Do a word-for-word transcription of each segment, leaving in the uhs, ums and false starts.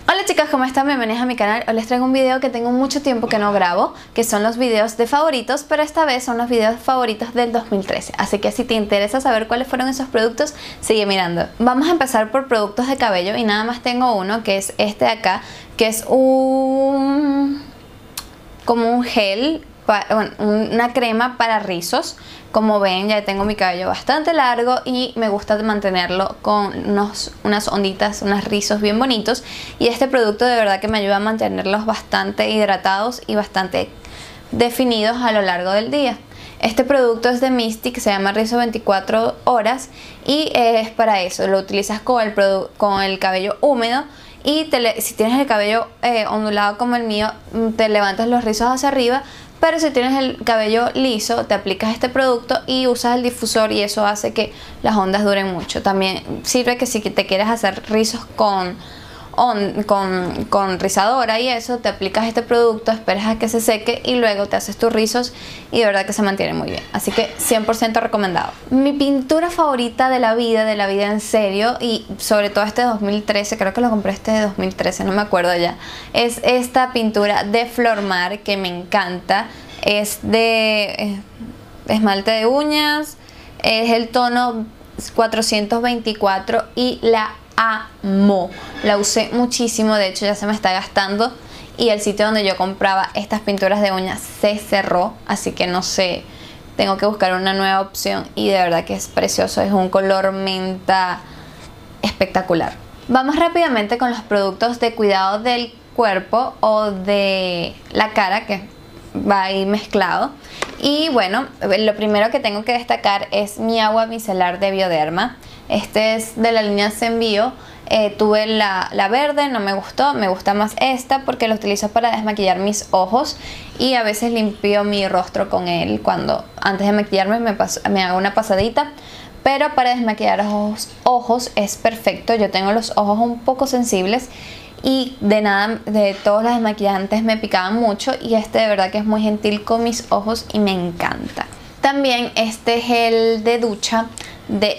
Hola chicas, ¿cómo están? Bienvenidas a mi canal. Hoy les traigo un video que tengo mucho tiempo que no grabo, que son los videos de favoritos, pero esta vez son los videos favoritos del dos mil trece. Así que si te interesa saber cuáles fueron esos productos, sigue mirando. Vamos a empezar por productos de cabello y nada más tengo uno, que es este de acá, que es un... como un gel, bueno, una crema para rizos. Como ven, ya tengo mi cabello bastante largo y me gusta mantenerlo con unos, unas onditas, unos rizos bien bonitos. Y este producto de verdad que me ayuda a mantenerlos bastante hidratados y bastante definidos a lo largo del día. Este producto es de Mystic, se llama Rizo veinticuatro horas y es para eso. Lo utilizas con el, con el cabello húmedo. Y te, si tienes el cabello eh, ondulado como el mío, te levantas los rizos hacia arriba. Pero si tienes el cabello liso, te aplicas este producto y usas el difusor y eso hace que las ondas duren mucho. También sirve que si te quieres hacer rizos con, on, con, con rizadora y eso, te aplicas este producto, esperas a que se seque y luego te haces tus rizos y de verdad que se mantiene muy bien. Así que cien por ciento recomendado. Mi pintura favorita de la vida, de la vida en serio, y sobre todo este dos mil trece, creo que lo compré este de dos mil trece, no me acuerdo ya, es esta pintura de Flormar que me encanta. Es de esmalte de uñas, es el tono cuatrocientos veinticuatro y la amo. La usé muchísimo, de hecho ya se me está gastando y el sitio donde yo compraba estas pinturas de uñas se cerró, así que no sé, tengo que buscar una nueva opción y de verdad que es precioso, es un color menta espectacular. Vamos rápidamente con los productos de cuidado del cuerpo o de la cara, que va ahí mezclado. Y bueno, lo primero que tengo que destacar es mi agua micelar de Bioderma. Este es de la línea Zenbio. eh, Tuve la, la verde, no me gustó, me gusta más esta porque lo utilizo para desmaquillar mis ojos y a veces limpio mi rostro con él cuando antes de maquillarme me, paso, me hago una pasadita. Pero para desmaquillar ojos, ojos es perfecto. Yo tengo los ojos un poco sensibles y de nada, de todos los desmaquillantes me picaban mucho y este de verdad que es muy gentil con mis ojos y me encanta. También este gel de ducha de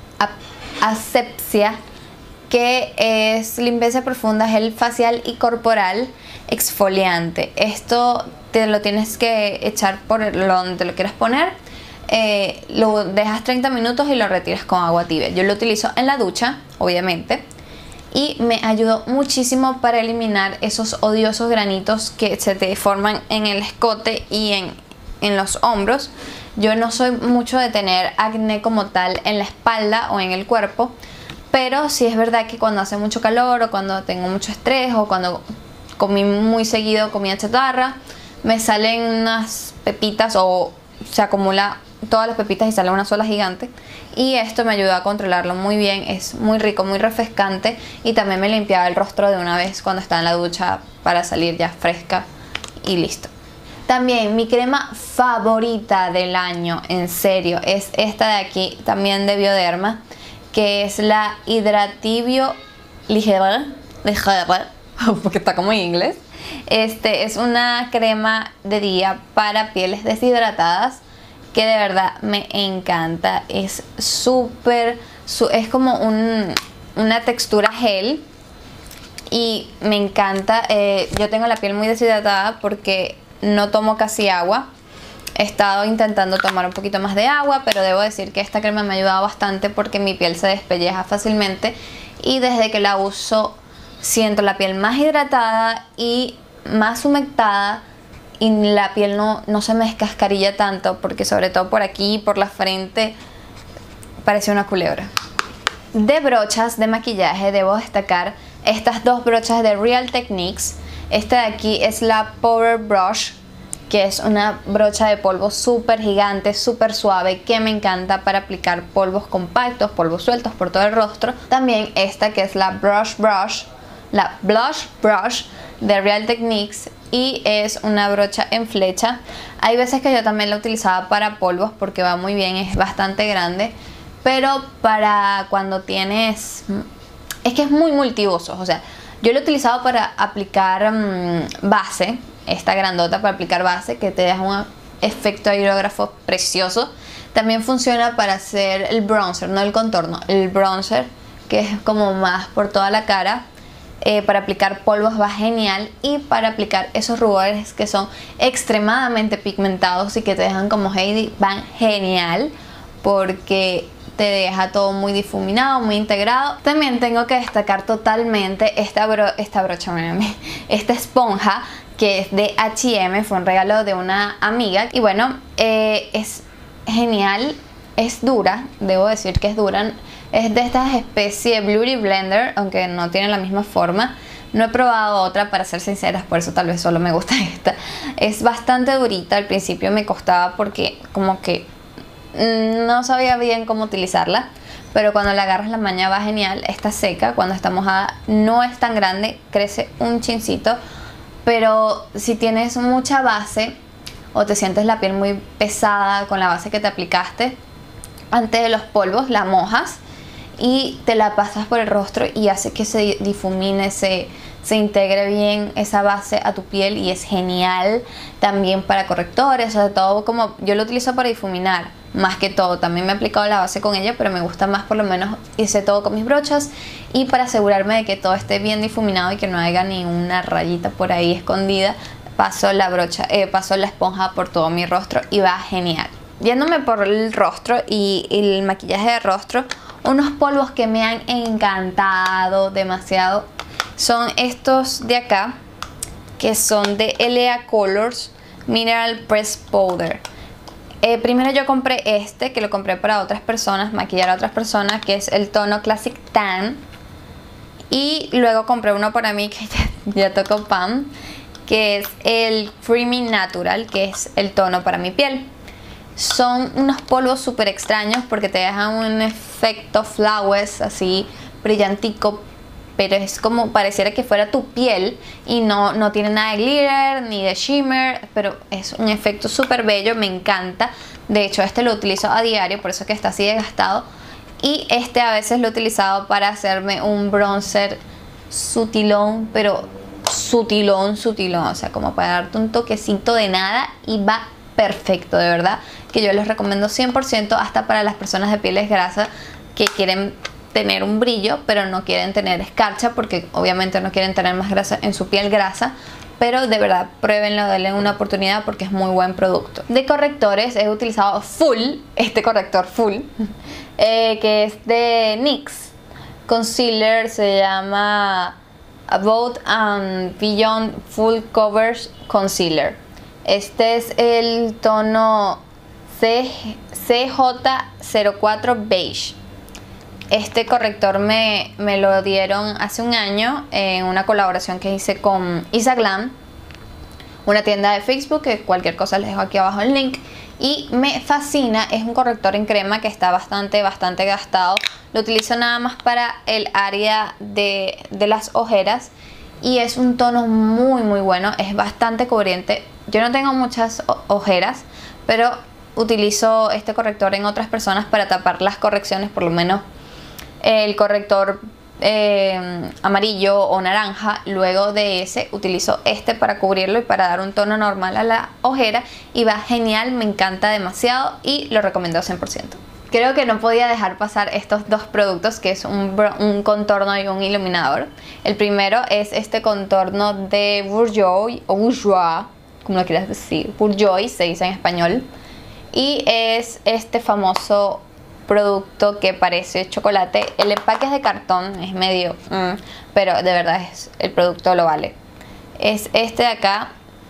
Asepxia, que es limpieza profunda, gel facial y corporal exfoliante. Esto te lo tienes que echar por donde te lo quieras poner. Eh, lo dejas treinta minutos y lo retiras con agua tibia. Yo lo utilizo en la ducha, obviamente, y me ayudó muchísimo para eliminar esos odiosos granitos que se te forman en el escote y en, en los hombros. Yo no soy mucho de tener acné como tal en la espalda o en el cuerpo, pero sí es verdad que cuando hace mucho calor o cuando tengo mucho estrés o cuando comí muy seguido comida chatarra, me salen unas pepitas o se acumula todas las pepitas y sale una sola gigante, y esto me ayudó a controlarlo muy bien. Es muy rico, muy refrescante y también me limpiaba el rostro de una vez cuando estaba en la ducha para salir ya fresca y listo. También mi crema favorita del año, en serio, es esta de aquí, también de Bioderma, que es la Hydratibio Ligera, ligera porque está como en inglés. Este es una crema de día para pieles deshidratadas que de verdad me encanta. Es súper, su, es como un, una textura gel y me encanta. Eh, yo tengo la piel muy deshidratada porque no tomo casi agua. He estado intentando tomar un poquito más de agua, pero debo decir que esta crema me ha ayudado bastante porque mi piel se despelleja fácilmente y desde que la uso siento la piel más hidratada y más humectada. Y la piel no, no se me descascarilla tanto, porque sobre todo por aquí, por la frente, parece una culebra. De brochas de maquillaje debo destacar estas dos brochas de Real Techniques. Esta de aquí es la Power Brush, que es una brocha de polvo súper gigante, súper suave, que me encanta para aplicar polvos compactos, polvos sueltos por todo el rostro. También esta que es la Brush Brush, la Blush Brush de Real Techniques, y es una brocha en flecha. Hay veces que yo también la utilizaba para polvos porque va muy bien, es bastante grande, pero para cuando tienes, es que es muy multiusos. O sea, yo lo he utilizado para aplicar mmm, base, esta grandota para aplicar base que te deja un efecto aerógrafo precioso. También funciona para hacer el bronzer, no el contorno, el bronzer, que es como más por toda la cara. Eh, para aplicar polvos va genial, y para aplicar esos rubores que son extremadamente pigmentados y que te dejan como Heidi, van genial porque te deja todo muy difuminado, muy integrado. También tengo que destacar totalmente esta, bro esta brocha, esta esponja que es de H y M, fue un regalo de una amiga y bueno, eh, es genial, es dura, debo decir que es dura. Es de estas especies Beauty Blender, aunque no tiene la misma forma. No he probado otra, para ser sinceras, por eso tal vez solo me gusta esta. Es bastante durita, al principio me costaba porque como que no sabía bien cómo utilizarla, pero cuando la agarras la maña va genial. Está seca, cuando está mojada no es tan grande, crece un chincito, pero si tienes mucha base o te sientes la piel muy pesada con la base que te aplicaste antes de los polvos, la mojas y te la pasas por el rostro y hace que se difumine, se, se integre bien esa base a tu piel y es genial. También para correctores, o sea, todo, como yo lo utilizo para difuminar más que todo. También me he aplicado la base con ella, pero me gusta más, por lo menos hice todo con mis brochas, y para asegurarme de que todo esté bien difuminado y que no haya ni una rayita por ahí escondida, paso la brocha, eh, paso la esponja por todo mi rostro y va genial. Yéndome por el rostro y, y el maquillaje de rostro, unos polvos que me han encantado demasiado son estos de acá, que son de L A Colors Mineral Press Powder. Eh, primero yo compré este, que lo compré para otras personas, maquillar a otras personas, que es el tono Classic Tan. Y luego compré uno para mí, que ya, ya tocó Pam, que es el Creamy Natural, que es el tono para mi piel. Son unos polvos súper extraños porque te dejan un efecto flawless, así brillantico, pero es como pareciera que fuera tu piel, y no, no tiene nada de glitter ni de shimmer, pero es un efecto súper bello, me encanta. De hecho, este lo utilizo a diario, por eso que está así desgastado. Y este a veces lo he utilizado para hacerme un bronzer sutilón, pero sutilón, sutilón, o sea, como para darte un toquecito de nada, y va perfecto, de verdad que yo les recomiendo cien por ciento, hasta para las personas de pieles grasas que quieren tener un brillo pero no quieren tener escarcha, porque obviamente no quieren tener más grasa en su piel grasa. Pero de verdad, pruébenlo, denle una oportunidad porque es muy buen producto. De correctores he utilizado full, este corrector full, eh, que es de N Y X. Concealer, se llama Above and Beyond Full Coverage Concealer. Este es el tono C J cero cuatro Beige. Este corrector me, me lo dieron hace un año en una colaboración que hice con Isaglam, una tienda de Facebook, que cualquier cosa les dejo aquí abajo el link. Y me fascina, es un corrector en crema que está bastante, bastante gastado. Lo utilizo nada más para el área de, de las ojeras, y es un tono muy muy bueno, es bastante cubriente. Yo no tengo muchas ojeras, pero utilizo este corrector en otras personas para tapar las correcciones, por lo menos el corrector eh, amarillo o naranja. Luego de ese utilizo este para cubrirlo y para dar un tono normal a la ojera, y va genial, me encanta demasiado y lo recomiendo cien por ciento. Creo que no podía dejar pasar estos dos productos, que es un, un contorno y un iluminador. El primero es este contorno de Bourjois, o Bourjois, como lo quieras decir, Bourjois se dice en español, y es este famoso producto que parece chocolate. El empaque es de cartón, es medio mm, pero de verdad es, el producto lo vale. Es este de acá.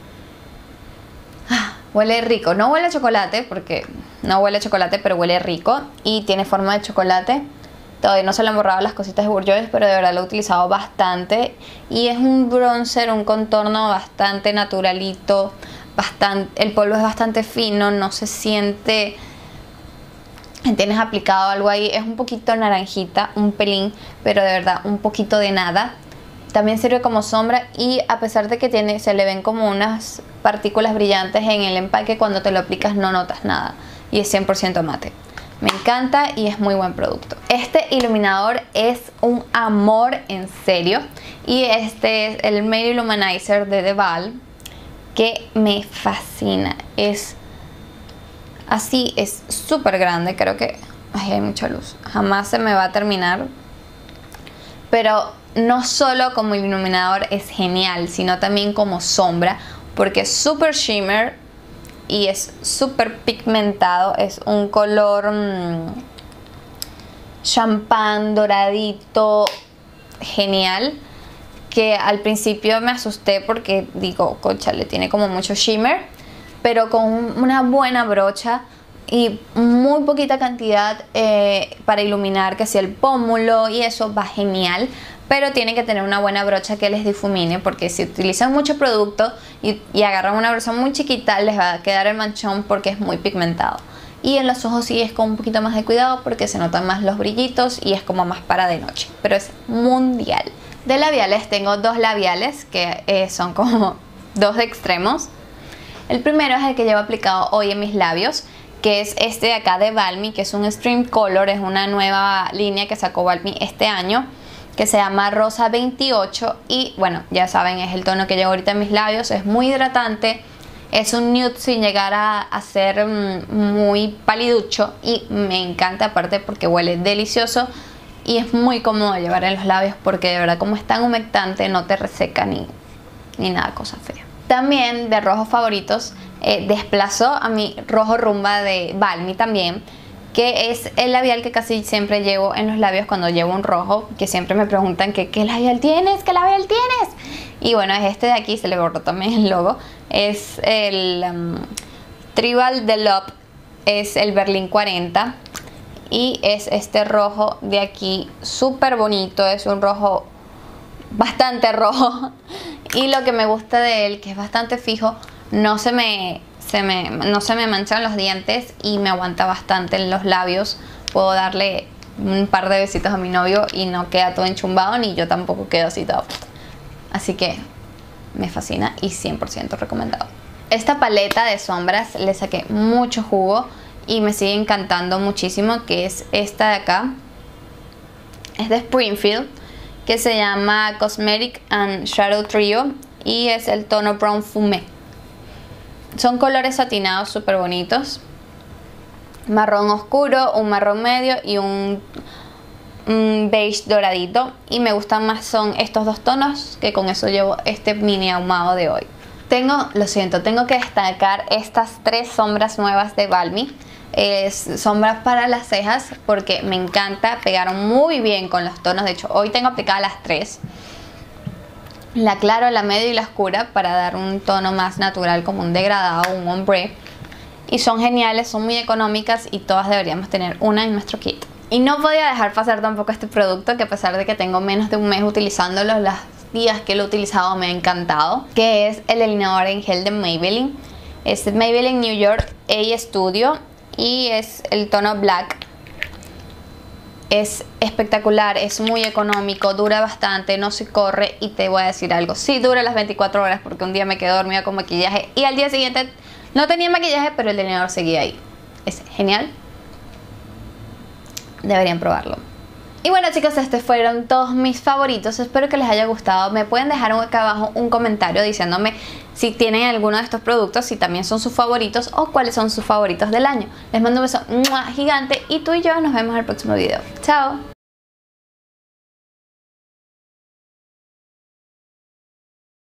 Ah, huele rico, no huele a chocolate porque no huele a chocolate, pero huele rico y tiene forma de chocolate. Todavía no se le han borrado las cositas de Bourjois, pero de verdad lo he utilizado bastante, y es un bronzer, un contorno bastante naturalito, bastante, el polvo es bastante fino, no se siente tienes aplicado algo ahí. Es un poquito naranjita, un pelín, pero de verdad un poquito de nada. También sirve como sombra, y a pesar de que tiene, se le ven como unas partículas brillantes en el empaque, cuando te lo aplicas no notas nada, y es cien por ciento mate. Me encanta y es muy buen producto. Este iluminador es un amor en serio, y este es el Made Illuminizer de Deval, que me fascina. Es así, es súper grande, creo que... Ay, hay mucha luz, jamás se me va a terminar. Pero no solo como iluminador es genial, sino también como sombra, porque es súper shimmer y es súper pigmentado. Es un color mmm, champán doradito, genial, que al principio me asusté porque digo, concha, le tiene como mucho shimmer, pero con una buena brocha y muy poquita cantidad eh, para iluminar, que si el pómulo y eso va genial. Pero tienen que tener una buena brocha que les difumine, porque si utilizan mucho producto y, y agarran una brocha muy chiquita, les va a quedar el manchón porque es muy pigmentado. Y en los ojos sí es con un poquito más de cuidado porque se notan más los brillitos y es como más para de noche, pero es mundial. De labiales tengo dos labiales que eh, son como dos extremos. El primero es el que llevo aplicado hoy en mis labios, que es este de acá de Balmy, que es un Extreme Color, es una nueva línea que sacó Balmy este año, que se llama Rosa veintiocho. Y bueno, ya saben, es el tono que llevo ahorita en mis labios. Es muy hidratante, es un nude sin llegar a, a ser mm, muy paliducho, y me encanta aparte porque huele delicioso y es muy cómodo de llevar en los labios, porque de verdad como es tan humectante no te reseca ni, ni nada, cosa fea. También de rojos favoritos, eh, desplazó a mi rojo rumba de Balmy también, que es el labial que casi siempre llevo en los labios cuando llevo un rojo, que siempre me preguntan que qué labial tienes, qué labial tienes. Y bueno, es este de aquí, se le borró también el logo. Es el um, Tribal de Love, es el Berlín cuarenta. Y es este rojo de aquí, súper bonito, es un rojo bastante rojo. Y lo que me gusta de él, que es bastante fijo, no se me... Se me, no se me manchan los dientes y me aguanta bastante en los labios. Puedo darle un par de besitos a mi novio y no queda todo enchumbado, ni yo tampoco quedo así todo. Así que me fascina y cien por ciento recomendado. Esta paleta de sombras le saqué mucho jugo y me sigue encantando muchísimo, que es esta de acá. Es de Springfield, que se llama Cosmetic and Shadow Trio y es el tono Brown Fumé. Son colores satinados súper bonitos. Marrón oscuro, un marrón medio y un, un beige doradito. Y me gustan más son estos dos tonos, que con eso llevo este mini ahumado de hoy. Tengo, lo siento, tengo que destacar estas tres sombras nuevas de Balmy. Es sombras para las cejas porque me encanta, pegaron muy bien con los tonos. De hecho, hoy tengo aplicadas las tres. La clara, la media y la oscura, para dar un tono más natural, como un degradado, un ombre. Y son geniales, son muy económicas y todas deberíamos tener una en nuestro kit. Y no podía dejar pasar tampoco este producto, que a pesar de que tengo menos de un mes utilizándolo, los días que lo he utilizado me ha encantado. Que es el delineador en gel de Maybelline. Es Maybelline New York A Studio y es el tono Black. Es espectacular, es muy económico, dura bastante, no se corre. Y te voy a decir algo, sí dura las veinticuatro horas, porque un día me quedé dormida con maquillaje y al día siguiente no tenía maquillaje, pero el delineador seguía ahí. Es genial, deberían probarlo. Y bueno, chicos, estos fueron todos mis favoritos. Espero que les haya gustado. Me pueden dejar acá abajo un comentario diciéndome si tienen alguno de estos productos, si también son sus favoritos o cuáles son sus favoritos del año. Les mando un beso gigante y tú y yo nos vemos en el próximo video. Chao.